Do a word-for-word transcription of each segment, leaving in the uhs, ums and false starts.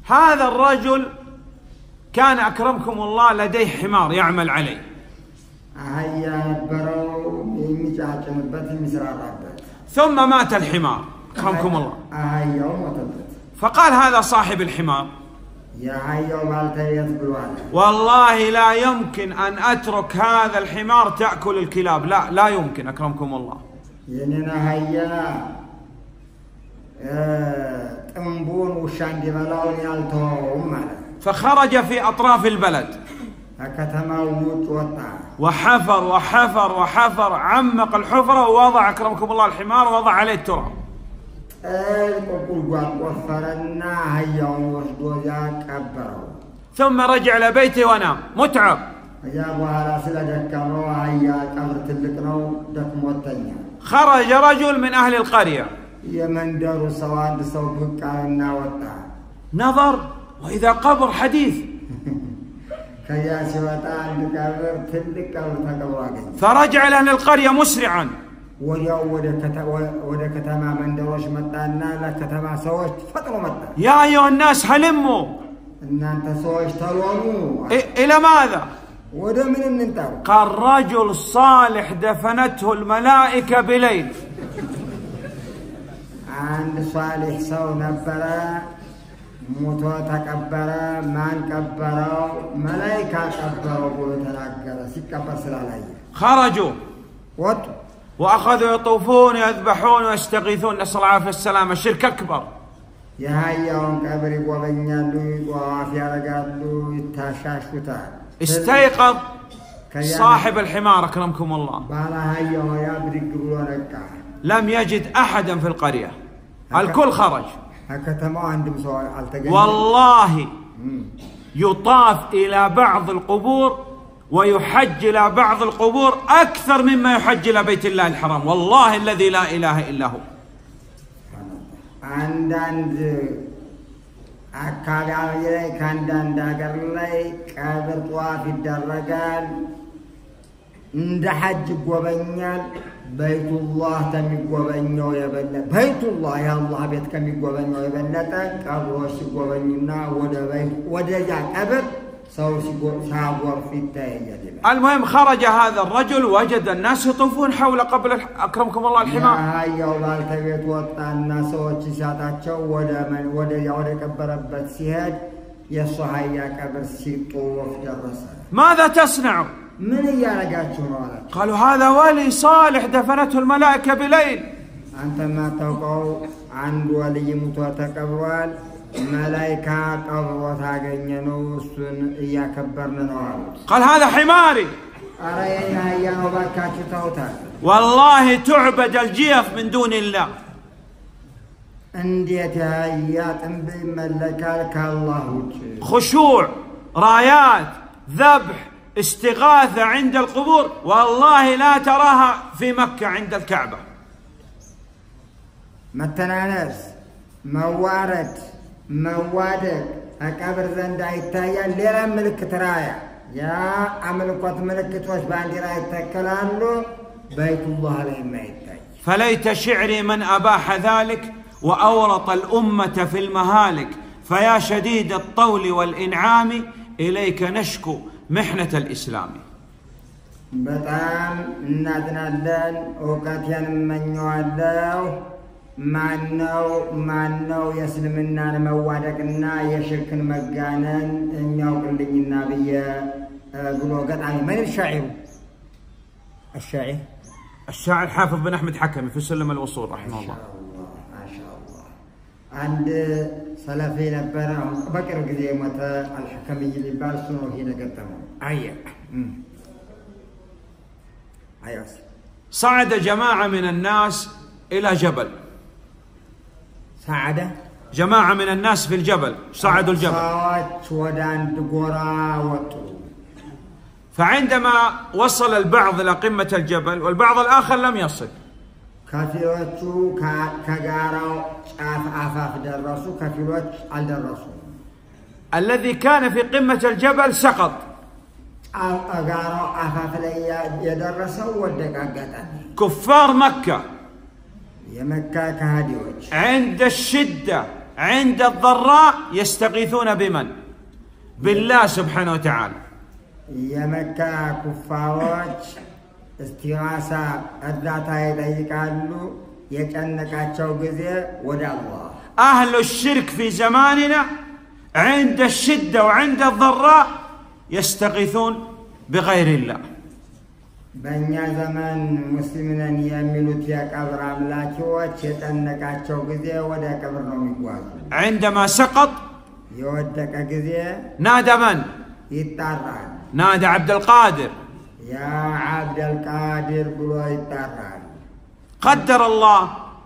هذا الرجل كان أكرمكم الله لديه حمار يعمل عليه، ثم مات الحمار أكرمكم الله، فقال هذا صاحب الحمار: والله لا يمكن أن أترك هذا الحمار تأكل الكلاب، لا لا يمكن أكرمكم الله. فخرج في أطراف البلد وحفر وحفر وحفر، عمق الحفرة ووضع أكرمكم الله الحمار ووضع عليه التراب. ثم رجع إلى بيته ونام متعب. خرج رجل من أهل القرية نظر وإذا قبر حديث، فرجع إلى أهل القرية مسرعا. يا أيها الناس هلموا، إلى ماذا؟ قال: رجل صالح دفنته الملائكة بليل. عند صالح سو نبرا موتو تكبرا من كبرا ملائكة كبروا وتناكرا سكبر سلالاي. خرجوا وط وأخذوا يطوفون يذبحون ويستغيثون، نسأل الله العافية السلامة. الشرك أكبر. يا هيا كبري وبنيالو وعافية رجالو يتشاشوتا. استيقظ صاحب الحمار أكرمكم الله، لم يجد أحدا في القرية، الكل خرج. والله يطاف إلى بعض القبور ويحج إلى بعض القبور أكثر مما يحج إلى بيت الله الحرام، والله الذي لا إله إلا هو. አካባቢ ላይ ከአንዳንድ ሀገር ላይ ቀብር ጧፍ ይደረጋል፣ እንደ ሐጅ ይጎበኛል። በይቱላህ ከሚጎበኘው የበለጠ በይቱላህ የአላህ ቤት ከሚጎበኘው የበለጠ ቀብሮች ሲጎበኙና ወደ በይት ወደዛ ቀብር ሰው ሲጎርፍ ይታያል። المهم خرج هذا الرجل وجد الناس يطوفون حول قبر أكرمكم الله الحمار. هايو بالتبيت وطانا سوتش ساتاچو ودا من ودا ودا كبربت سيهد يصحيا قبر سيطوف درس. ماذا تصنع؟ من يارجاچو نو؟ قالوا هذا ولي صالح دفنته الملائكة بليل. أنت ما توقعوا عند ولي متو تقبرال ملائكة قبرت هاجنينو سن يكبرنا نوال. قال هذا حماري. أرينا يا وبكاتو توتا. والله تعبد الجيف من دون الله. انديت هيات انبي ملكالك الله. خشوع، رايات، ذبح، استغاثة عند القبور، والله لا تراها في مكة عند الكعبة. متنانس، موارد، موادك أكبر زند عيتايا ليلا ملك ترايا يا عملكوت ملكت وش باندي راي تكلانو بيت الله لهم عيتاي. فليت شعري من أباح ذلك وأورط الأمة في المهالك، فيا شديد الطول والإنعام إليك نشكو محنة الإسلام. بتام نادنا لن وقتين من يعلو ማነው ማነው የእስልምና መዋደቅና የሽርክን መጋነን የሚያውቅልኝና ብዬ ብሎ ገጣሚ من الشاعر الشاعر الشاعر حافظ بن أحمد حكمي في سلم الوصول رحمه الله. ما شاء الله. عند سلفي نبره بكر ጊዜ ሞተ الحكمي ሊባል እሱ ነው ይሄ ገጠመው። አየ አየስ صعد جماعة من الناس إلى جبل. سعادة جماعة من الناس في الجبل صعدوا الجبل. فعندما وصل البعض إلى قمة الجبل والبعض الآخر لم يصل، الذي كان في قمة الجبل سقط. كفار مكة يا مكة كهديوش عند الشدة عند الضراء يستغيثون بمن؟ بالله سبحانه وتعالى. يا مكة كفاروች استغاثة እርዳታ ይጠይቃሉ የጨነቃቸው ጊዜ ወደ አላህ። أهل الشرك في زماننا عند الشدة وعند الضراء يستغيثون بغير الله. በእኛ ዘመን ሙስሊምን የሚሉት የቀብር አምላኪዎች የጨነቃቸው ጊዜ ወደ ቀብር ነው የሚጓዙ። عندما سقط የወደቀ ጊዜ نادى من؟ ይጣራል። نادى عبد القادر. يا عبد القادر ብሎ ይጣራል። قدر الله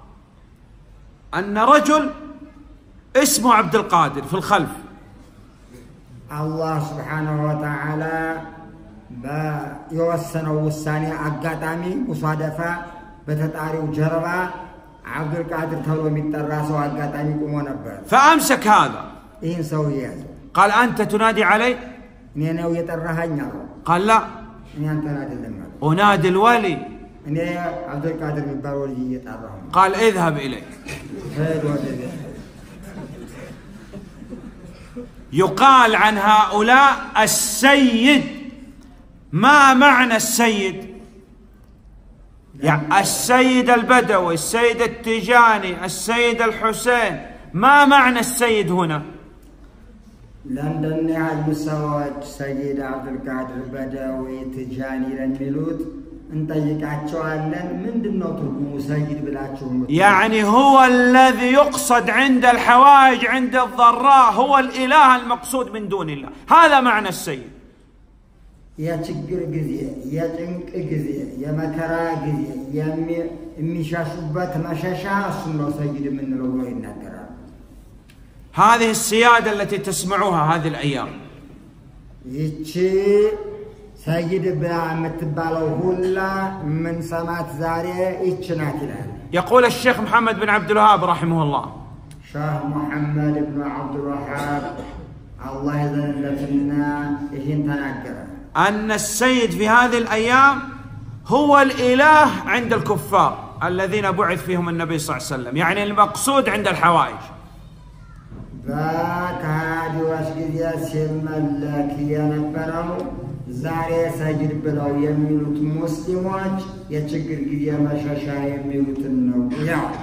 أن رجل اسمه عبد القادر في الخلف. الله سبحانه وتعالى بيوسنوا وساني أقاتامي مصادفة بتتاريو جربا عبد القادر تلو ميتطرا سو أقاتامي قومو نبر. فأمسك هذا. إيه سويه؟ قال أنت تنادي علي؟ إني أنا يطرهني. قال لا. إني أنت نادي لما. أنادي الولي. إني عبد القادر مبار ولي يطرهم. قال اذهب إليه. يقال عن هؤلاء السيد. ما معنى السيد؟ يعني السيد البدوي، السيد التيجاني، السيد الحسين، ما معنى السيد هنا؟ لندن يعلم سواج سيد عبد القادر بدوي تيجاني لنميلوت እንጠይቃቸው አለን ምንድነው ትርጉሙ ሰይድ ብላችሁ? يعني هو الذي يقصد عند الحوائج عند الضراء، هو الإله المقصود من دون الله، هذا معنى السيد. يا ችግር ጊዜ يا ጭንቅ ጊዜ يا መከራ ጊዜ የሚሻሹበት መሸሻ እሱ ነው ሰይድ የምንለው ብሎ ይናገራል። هذه السيادة التي تسمعوها هذه الأيام. ይቺ سيد بلا متبالو هلا من سمات زاري إيشنات الآن. يقول الشيخ محمد بن عبد الوهاب رحمه الله. شيخ محمد بن عبد الوهاب الله يذلتنا إيشين تناقر. أن السيد في هذه الأيام هو الإله عند الكفار الذين بعث فيهم النبي صلى الله عليه وسلم، يعني المقصود عند الحوائج. ذاك هذه واسقيا سيملك يا نبرو ዛሬ ሰይድ ብለው የሚሉት ሙስሊሞች የችግር ጊዜ መሸሻ የሚሉትን ነው።